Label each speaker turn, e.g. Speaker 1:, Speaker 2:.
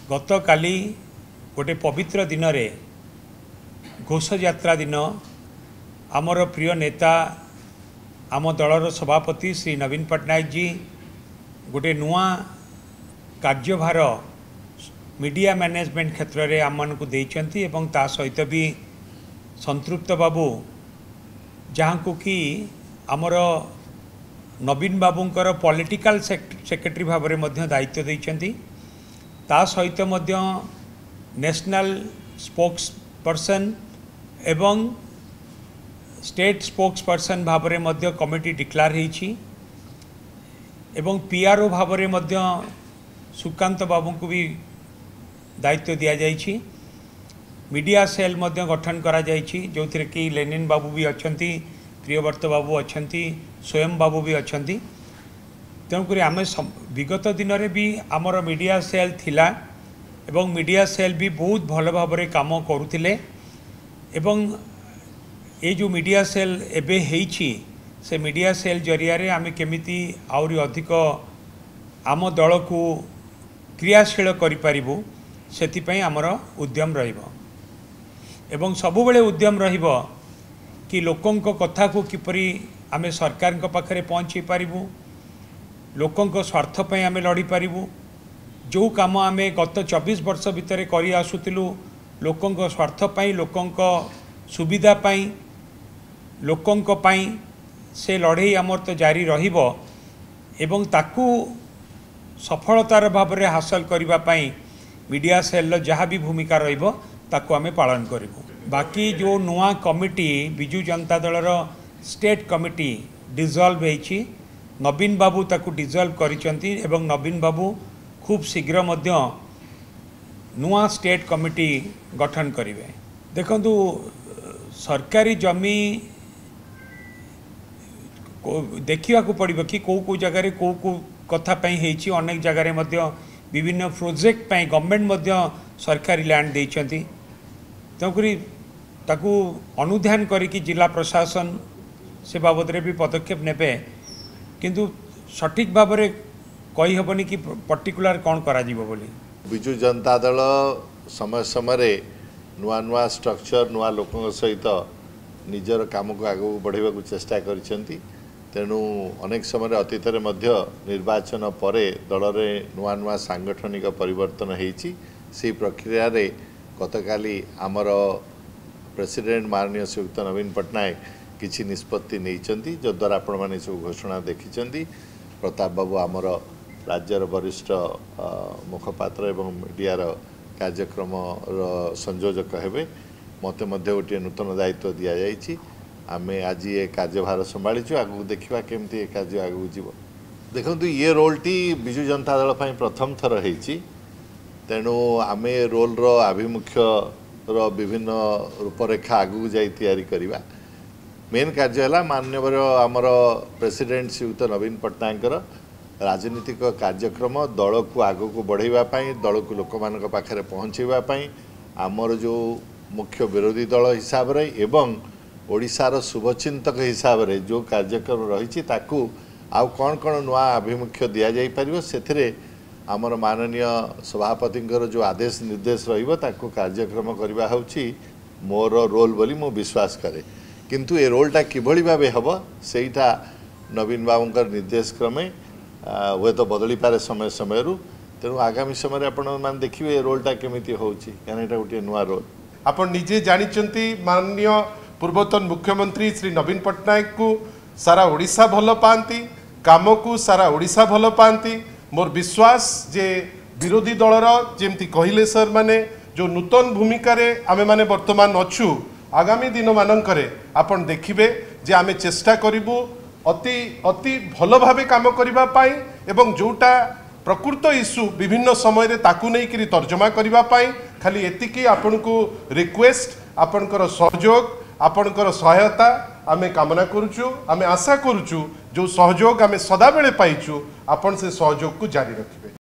Speaker 1: गत काली गोटे पवित्र दिन रे घोष यात्रा दिन आमर प्रिय नेता आम दलर सभापति श्री नवीन पट्टनायक जी गोटे नुआ कार्यभार मीडिया मैनेजमेंट क्षेत्र में आम मानक देइचंती एवं ता सहित भी संतृप्त बाबू जहाँ को कि आमर नवीन बाबूंकर पॉलिटिकल सेक्रेटरी भाव में दायित्व देइचंती ता सहित मध्य नेशनल स्पोक्स पर्सन एवं स्टेट स्पोक्स पर्सन भाव में कमिटी डिक्लेयर होईछि एवं पीआरओ भाव में सुकांत बाबू को भी दायित्व दि जाइछि। मीडिया सेल गठन करा जाइछि जो थी कि लेनिन बाबू भी अछंती, प्रियव्रत बाबू अछंती, स्वयं बाबू भी अछंती। तेणुक आम विगत दिन में भी आमर मीडिया सेल थिला एवं मीडिया सेल भी बहुत भल भाव काम करुथिले एवं ये जो मीडिया सेल एबे हेइछि से मीडिया सेल जरिया रे आमे केमिति आउरी अधिक आम दल को क्रियाशील करि पारिबु सेतिपई आमर उद्यम रहिबो एवं सबुबेले उद्यम रहिबो कि लोकंक कथा को किपरि आमे सरकार को पाखरे पहुँची पारिबु, लोकंक स्वार्थ पई आमे लड़ी पारिबु। जो काम आमे गत 24 वर्ष भितर करि आसुतिलु लोकंक स्वार्थ पई, लोकंक सुविधा पई, लोकंक पई से लड़ाई आमर तो जारी रहिबो एवं ताकू सफलतार भाव में हासिल करबा पई मीडिया सेल जहाँ भी भूमिका रहिबो ताकू आमे पालन करिबु। बाकी जो नुआ कमिटी बिजू जनता दलर स्टेट कमिटी डिजल्व होईछि, नवीन बाबू ताकू डिजल्व करिसंती एवं नवीन बाबू खूब शीघ्र मध्य नुआ स्टेट कमिटी गठन करिवे। देखंतु सरकारी जमी देखिया को पड़िबो कि को जगह को कथा पई हेछि। अनेक जगह मध्य विभिन्न प्रोजेक्ट पई गवर्नमेंट मध्य सरकारी लैंड देइछंती। तेणुकरी ताकू अनुध्यान करिकी जिला प्रशासन से बाबद भी पदक्षेप नेबे, किंतु सठिक भाव में कही हेबनी कि पर्टिकुलर कौन करा जीवो बोली।
Speaker 2: बिजू जनता दल समय समय नुआ नुआ स्ट्रक्चर नुआ लोकों सहित निजर काम को आगू बढ़ावा को चेष्टा करिसेंती। तेणु अनेक समय अतीत निर्वाचन पर दल में नुआ नुआ सांगठनिक परिवर्तन होईछि। से प्रक्रिया रे गतकाली आमर प्रेसिडेंट माननीय श्रीयुक्त नवीन पट्टनायक किछि निष्पत्ति नैचंती जो द्वारा आपण माने सब घोषणा देखिचंती। प्रताप बाबू आमर राज्यर वरिष्ठ मुखपात्र एवं मीडियार कार्यक्रम संयोजक हेबे। मते मध्य गोटे नूतन दायित्व दि जाइछि। आमे आज ये कार्यभार संभाळीछु, आगु देखिबा केमती ए कार्य आगु जीवो। देखंतु ये रोलटी बिजू जनता दल पई प्रथम थर हेछि। तेणु आमे रोल रो आभिमुख्य रो विभिन्न रूपरेखा आगु जाई तैयारी करिबा। मेन कार्य है माननीय आमर प्रेसिडेंट श्रीयुक्त नवीन पट्टनायकर राजनीतिक कार्यक्रम दल को आगू को बढ़ावाई, दल को लोक मान पाखे पहुँचाई, आमर जो मुख्य विरोधी दल हिसाब रे एवं ओडिशार शुभचिंतक हिसाब रे जो कार्यक्रम रही आउ कौन कौन नुआ आभिमुख्य दि जाई परिबो सेथिरे आमर माननीय सभापति जो आदेश निर्देश रहिबो ताकू कार्यक्रम करबा होछि मोर रोल बोली मो विश्वास करे। किंतु ए रोलटा किभली भाबे हबो सेटा नवीन बाबूंकर निर्देश क्रमे हुए तो बदली पारे समय समय रु। तेणु आगामी समय आपण मान देखिए रोलटा केमिति होउछि, कारण एटा गोटे नुआ रोल।
Speaker 3: आपण निजे जानिचंती माननीय पूर्वतन मुख्यमंत्री श्री नवीन पट्टनायक को सारा ओडिशा भल पाती, काम को सारा ओडिशा भल पाती। मोर विश्वास जे विरोधी दलर जेमती कहिले सर माने जो नूतन भूमिका रे आमे माने वर्तमान अछु, आगामी दिन मानकरे आपण देखिबे जे आमे चेष्टा करिबु अति अति भल भावे काम करिबा पाई एवं जोटा प्रकृत इश्यू विभिन्न समय रे ताकू नै करी तर्जमा करिबा पाई। खाली एतिकी आपण को रिक्वेस्ट, आपणकर सहयोग, आपणकर सहायता आमे कामना करूछु। आमे आशा करूछु जो सहयोग आमे सदा बेले पाइछु आपण से सहयोग को जारी रखिबे।